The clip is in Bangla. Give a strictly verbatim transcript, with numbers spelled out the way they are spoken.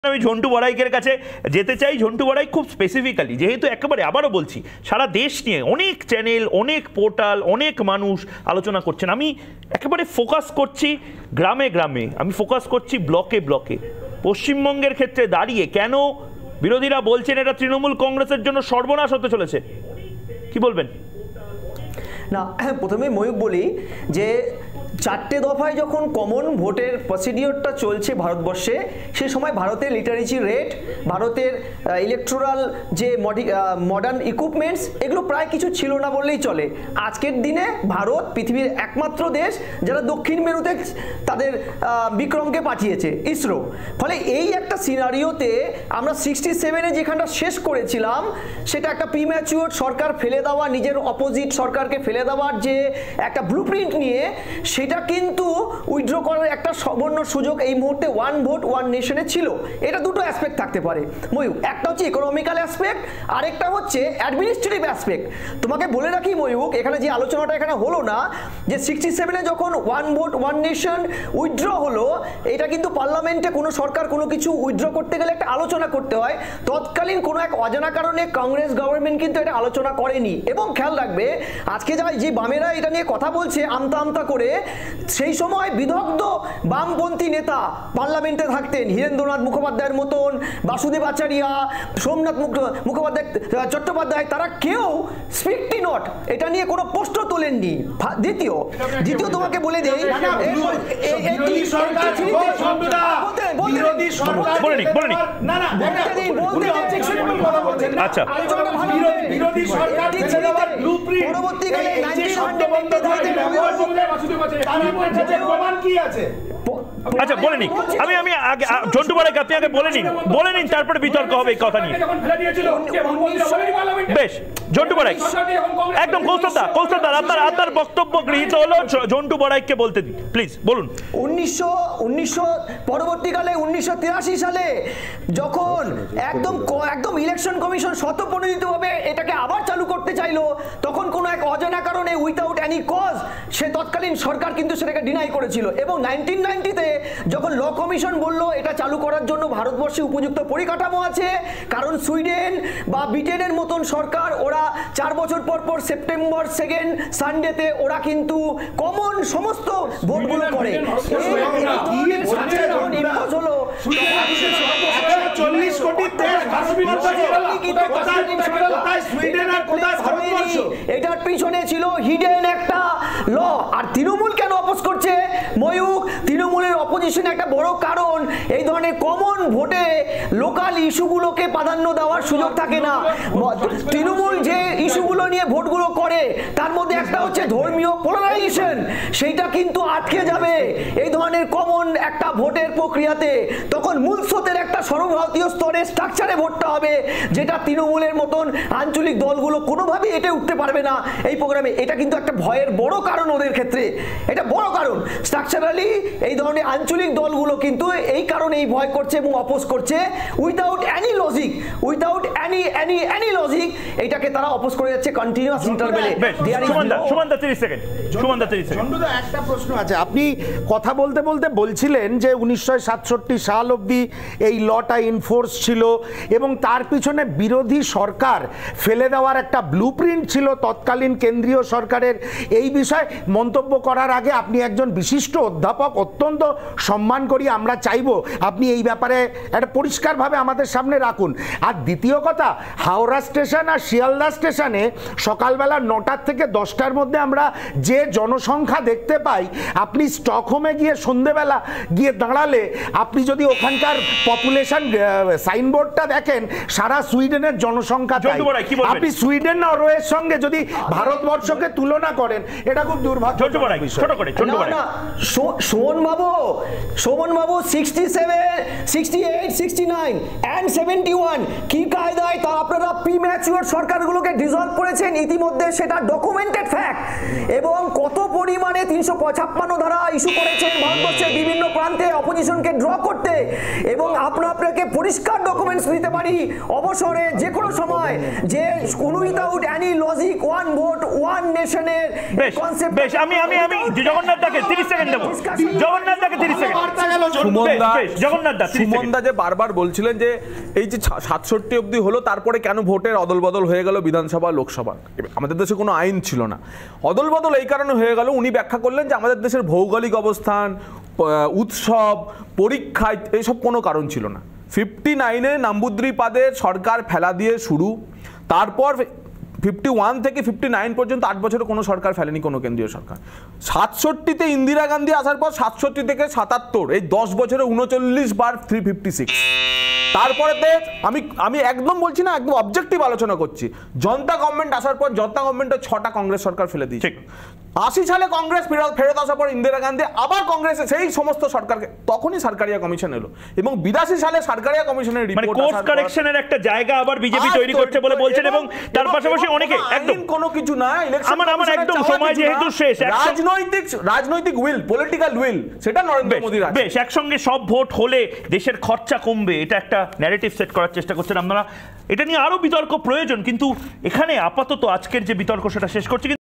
আমি ঝন্টু বড়াইকের কাছে যেতে চাই। ঝন্টু বড়াই খুব স্পেসিফিক্যালি, যেহেতু একেবারে আবারও বলছি সারা দেশ নিয়ে অনেক চ্যানেল, অনেক পোর্টাল, অনেক মানুষ আলোচনা করছেন, আমি একেবারে ফোকাস করছি গ্রামে গ্রামে, আমি ফোকাস করছি ব্লকে ব্লকে। পশ্চিমবঙ্গের ক্ষেত্রে দাঁড়িয়ে কেন বিরোধীরা বলছেন এটা তৃণমূল কংগ্রেসের জন্য সর্বনাশ হতে চলেছে, কি বলবেন? না, প্রথমে ময়ূক বলি যে চারটে দফায় যখন কমন ভোটের প্রসিডিওরটা চলছে ভারতবর্ষে, সে সময় ভারতের লিটারেসি রেট, ভারতের ইলেকট্রাল যে মডার্ন ইকুইপমেন্টস, এগুলো প্রায় কিছু ছিল না বললেই চলে। আজকের দিনে ভারত পৃথিবীর একমাত্র দেশ যারা দক্ষিণ মেরুতে তাদের বিক্রমকে পাঠিয়েছে, ইসরো। ফলে এই একটা সিনারিওতে আমরা সিক্সটি সেভেনে যেখানটা শেষ করেছিলাম, সেটা একটা প্রিম্যাচিওর সরকার ফেলে দেওয়া, নিজের অপোজিট সরকারকে ফেলে দেওয়ার যে একটা ব্লুপ্রিন্ট নিয়ে, সেটা কিন্তু উইথড্র করার একটা সবর্ণ সুযোগ এই মুহূর্তে ওয়ান ভোট ওয়ান নেশনে ছিল। এটা দুটো অ্যাসপেক্ট থাকতে পারে ময়ূক, একটা হচ্ছে ইকোনমিক্যাল অ্যাসপেক্ট, আরেকটা হচ্ছে অ্যাডমিনিস্ট্রেটিভ অ্যাসপেক্ট। তোমাকে বলে রাখি ময়ূক, এখানে যে আলোচনাটা এখানে হলো না, যে সিক্সটি সেভেনে যখন one vote one nation withdraw হলো, এটা কিন্তু পার্লামেন্টে কোনো সরকার কোনো কিছু উইথড্র করতে গেলে একটা আলোচনা করতে হয়। তৎকালীন কোনো এক অজানা কারণে কংগ্রেস গভর্নমেন্ট কিন্তু এটা আলোচনা করেনি। এবং খেয়াল রাখবে, আজকে যা যে বামেরা এটা নিয়ে কথা বলছে আমতা আমতা করে, সেই সময় বিদগ্ধ বামপন্থী নেতা পার্লামেন্টে থাকতেন, হীরেন্দ্রনাথ মুখোপাধ্যায়ের মতন, বাসুদেব আচারিয়া, সোমনাথ মুখোপাধ্যায় চট্টোপাধ্যায়, তারা কেউ স্ট্রিক্টলি নট এটা নিয়ে কোনো প্রশ্ন তোলেননি। দ্বিতীয় দ্বিতীয় তোমাকে বলে দেই, আচ্ছা আচ্ছা বলে নিন, আমি আমি আগে ঝন্টু বড়াইকে আপনি আগে বলে নিন, বলে নিন তারপরে বিতর্ক হবে এই কথা নিয়ে। বেশ, ঝন্টু বড়াই একদম কৌস্তবদা কৌস্তবদা আপনার আপনার বক্তব্য গৃহীত হলো, ঝন্টু বড়াইকে বলতে দিন প্লিজ, বলুন। উনিশশো উনিশশো পরবর্তীকালে উনিশশো তিরাশি সালে যখন একদম একদম ইলেকশন কমিশন স্বতঃপ্রণোদিতভাবে এটাকে আবার চালু করতে চাইলো, তখন কোনো এক অজানা কারণে উইথাউট এনি কজ সে তৎকালীন সরকার কিন্তু সেটাকে ডিনাই করেছিল। এবং নাইনটিন নাইনটিতে যখন ল কমিশন বলল এটা চালু করার জন্য ভারতবর্ষে উপযুক্ত পরিকাঠামো আছে, কারণ সুইডেন বা ব্রিটেনের মতন সরকার, ওরা চার বছর পর পর সেপ্টেম্বর সেকেন্ড সানডেতে ওরা কিন্তু কমন সমস্ত ভোটগুলো করে। এটার পিছনে ছিল হিডেন একটা ল। আর তৃণমূল কেন অপোজ করছে ময়ূক? তৃণমূলের অপোজিশন একটা বড় কারণ, এই ধরনের কমন ভোটে লোকাল ইস্যুগুলোকে প্রাধান্য দেওয়ার সুযোগ থাকে না। তৃণমূল যে ইস্যুগুলো নিয়ে ভোটগুলো করে, তার মধ্যে একটা হচ্ছে ধর্মীয় পোলারাইজেশন, সেইটা কিন্তু আটকে যাবে এই ধরনের কমন একটা ভোটের প্রক্রিয়াতে। তখন মূল স্রোতের একটা সর্বভারতীয় স্তরে স্ট্রাকচারে ভোটটা হবে, যেটা তৃণমূলের মতন আঞ্চলিক দলগুলো কোনোভাবেই এটা উঠতে পারবে না এই প্রোগ্রামে। এটা কিন্তু একটা ভয়ের বড় কারণ ওদের ক্ষেত্রে, এটা বড় কারণ। স্ট্রাকচারালি এই ধরনের আঞ্চলিক দলগুলো কিন্তু এই কারণে এই ভয় করছে এবং অপোজ করছে, without any logic, without any any any logic এটাকে তারা অপোজ করে যাচ্ছে কন্টিনিউয়াস ইন্টারভেলে। সুমনদা তিরিশ সেকেন্ড, সুমনদা তিরিশ সেকেন্ড। একটা প্রশ্ন আছে, আপনি কথা বলতে বলতে বলছিলেন যে উনিশশো সাতষট্টি সাল অবধি এই লটা ইনফোর্স ছিল এবং তার পিছনে বিরোধী সরকার ফেলে দেওয়ার একটা ব্লুপ্রিন্ট ছিল তৎকালীন কেন্দ্রীয় সরকারের। এই বিষয়ে মন্তব্য করার আগে আপনি একজন বিশিষ্ট অধ্যাপক, অত্যন্ত সম্মান করি, আমরা চাইব আপনি এই ব্যাপারে একটা পরিষ্কারভাবে আমাদের সামনে রাখুন। আর দ্বিতীয় কথা, হাওড়া স্টেশন আর শিয়ালদা স্টেশনে সকালবেলা নটার থেকে দশটার মধ্যে আমরা যে জনসংখ্যা দেখতে পাই, আপনি স্টকহোমে গিয়ে সন্ধেবেলা গিয়ে দাঁড়ালে আপনি যদি ওখানকার পপুলেশন সাইনবোর্ডটা দেখেন, সারা সুইডেনের জনসংখ্যা, আপনি সুইডেন নরওয়ের সঙ্গে যদি ভারতবর্ষকে তুলনা করেন, এটা খুব দুর্ভাগ্য। সোমন babu Soman babu sixty seven sixty eight sixty nine and seventy one কি কায়দায় তা আপনারা প্রিম্যাচিওর সরকারগুলোকে ডিসলভ করেছেন ইতিমধ্যে, সেটা ডকুমেন্টেড ফ্যাক্ট। এবং কত পরিমাণে তিনশো ছাপ্পান্ন ধারা ইস্যু করেছেন ভারতবর্ষের বিভিন্ন প্রান্তে অপোজিশনকে ড্র করতে। এবং আপনারা আপনাকে পরিষ্কার ডকুমেন্টস দিতে পারি অবসরে যে কোনো সময় যে without any logic one vote one নেশনের বেশ বেশ আমি আমি আমি জগন্নাথ দাকে তিরিশ সেকেন্ড দেবো জগন্নাথ দাকে তিরিশ সেকেন্ড জগন্নাথ দা সুমন দা যে বারবার বলছিলেন যে এই যে সাতষট্টি অবধি হলো তারপরে কেন ভোটের অদল বদল হয়ে গেল বিধানসভা লোকসভা, আমাদের দেশে কোনো আইন ছিল না, অদল বদল এই কারণে হয়ে গেল। উনি ব্যাখ্যা করলেন যে আমাদের দেশের ভৌগোলিক অবস্থান, উৎসব, পরীক্ষা এইসব কোনো কারণ ছিল না। ফিফটি নাইনে নাম্বুদ্রিপাদে সরকার ফেলা দিয়ে শুরু, তারপর ফিফটি ওয়ান থেকে ফিফটি নাইন পর্যন্ত আট বছরে কোনো সরকার ফেলেনি কোনো কেন্দ্রীয় সরকার। সাতষট্টিতে ইন্দিরা গান্ধী আসার পর সাতষট্টি থেকে সাতাত্তর এই দশ বছরে উনচল্লিশ বার থ্রি ফিফটি সিক্স। তারপরেতে আমি আমি একদম বলছি না, একদম অবজেক্টিভ আলোচনা করছি। জনতা গভর্নমেন্ট আসার পর জনতা গভর্নমেন্টের ছটা কংগ্রেস সরকার ফেলে দিয়েছে। আশি সালে কংগ্রেস ফেরত ফেরত আসার পর ইন্দিরা গান্ধী আবার কংগ্রেসে সেই সমস্ত সরকারকে, তখনই সরকারিয়া কমিশন এলো এবং বিরাশি সালে সরকারিয়া কমিশনের রিপোর্ট কোর্স কারেকশনের একটা জায়গা আবার বিজেপি তৈরি করছে বলে বলছেন এবং তার পাশাপাশি অনেকে একদম কোনো কিছু না, ইলেকশন আমার আমার একদম সময় যেহেতু শেষ, রাজনৈতিক রাজনৈতিক উইল, পলিটিক্যাল উইল, সেটা নরেন্দ্র মোদির আছে। বেশ, একসঙ্গে সব ভোট হলে দেশের খরচা কমবে, এটা একটা ন্যারেটিভ সেট করার চেষ্টা করছেন আপনারা। এটা নিয়ে আরো বিতর্ক প্রয়োজন, কিন্তু এখানে আপাতত আজকের যে বিতর্ক সেটা শেষ করছি।